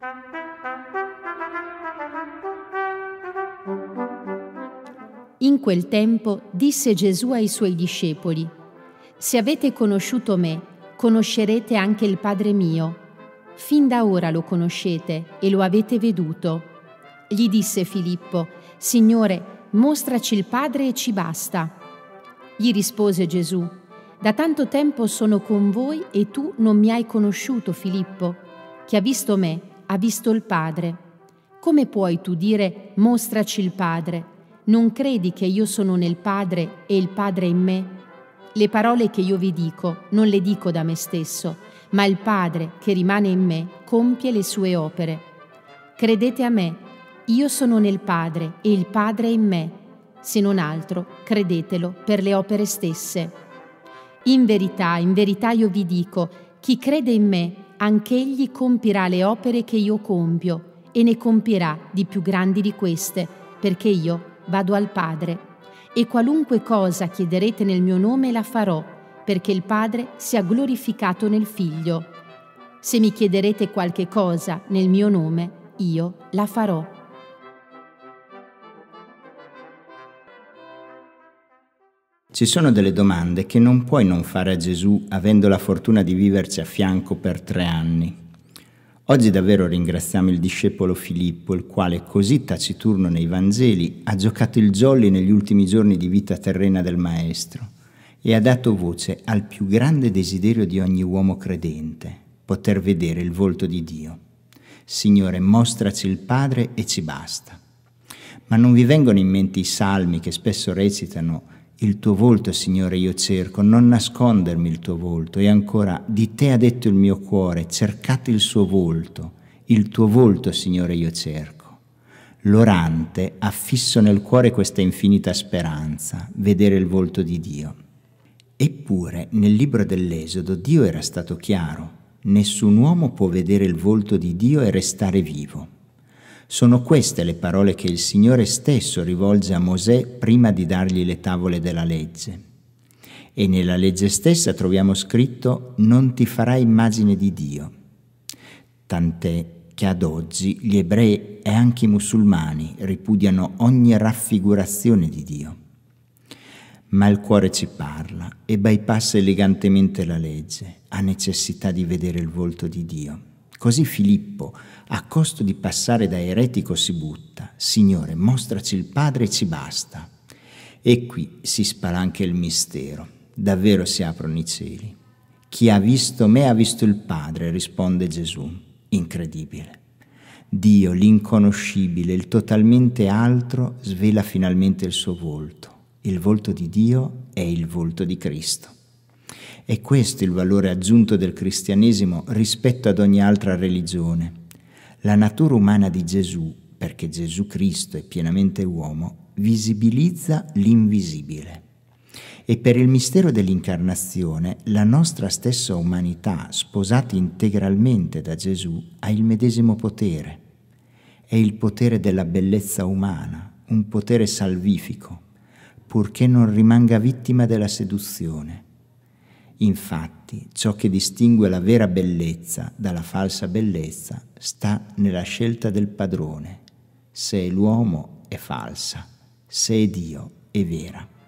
In quel tempo disse Gesù ai suoi discepoli: «Se avete conosciuto me, conoscerete anche il Padre mio. Fin da ora lo conoscete e lo avete veduto». Gli disse Filippo: «Signore, mostraci il Padre e ci basta». Gli rispose Gesù: «Da tanto tempo sono con voi e tu non mi hai conosciuto, Filippo? Chi ha visto me ha visto il Padre. Come puoi tu dire: mostraci il Padre? Non credi che io sono nel Padre e il Padre in me? Le parole che io vi dico non le dico da me stesso, ma il Padre che rimane in me compie le sue opere. Credete a me, io sono nel Padre e il Padre è in me. Se non altro, credetelo per le opere stesse. In verità io vi dico, chi crede in me, anch'egli compirà le opere che io compio e ne compirà di più grandi di queste, perché io vado al Padre. E qualunque cosa chiederete nel mio nome la farò, perché il Padre sia glorificato nel Figlio. Se mi chiederete qualche cosa nel mio nome, io la farò». Ci sono delle domande che non puoi non fare a Gesù avendo la fortuna di viverci a fianco per 3 anni. Oggi davvero ringraziamo il discepolo Filippo, il quale, così taciturno nei Vangeli, ha giocato il jolly negli ultimi giorni di vita terrena del Maestro e ha dato voce al più grande desiderio di ogni uomo credente, poter vedere il volto di Dio. Signore, mostraci il Padre e ci basta. Ma non vi vengono in mente i salmi che spesso recitano: «Il tuo volto, Signore, io cerco, non nascondermi il tuo volto». E ancora: «Di te ha detto il mio cuore, cercate il suo volto. Il tuo volto, Signore, io cerco». L'orante ha fisso nel cuore questa infinita speranza, vedere il volto di Dio. Eppure, nel libro dell'Esodo, Dio era stato chiaro: nessun uomo può vedere il volto di Dio e restare vivo. Sono queste le parole che il Signore stesso rivolge a Mosè prima di dargli le tavole della legge. E nella legge stessa troviamo scritto: «Non ti farai immagine di Dio». Tant'è che ad oggi gli ebrei e anche i musulmani ripudiano ogni raffigurazione di Dio. Ma il cuore ci parla e bypassa elegantemente la legge, ha necessità di vedere il volto di Dio. Così Filippo, a costo di passare da eretico, si butta: «Signore, mostraci il Padre e ci basta». E qui si spalanca il mistero, davvero si aprono i cieli. «Chi ha visto me ha visto il Padre», risponde Gesù. Incredibile. Dio, l'inconoscibile, il totalmente altro, svela finalmente il suo volto. Il volto di Dio è il volto di Cristo. È questo il valore aggiunto del cristianesimo rispetto ad ogni altra religione. La natura umana di Gesù, perché Gesù Cristo è pienamente uomo, visibilizza l'invisibile. E per il mistero dell'incarnazione, la nostra stessa umanità, sposata integralmente da Gesù, ha il medesimo potere. È il potere della bellezza umana, un potere salvifico, purché non rimanga vittima della seduzione. Infatti, ciò che distingue la vera bellezza dalla falsa bellezza sta nella scelta del padrone. Se è l'uomo è falsa, se è Dio è vera.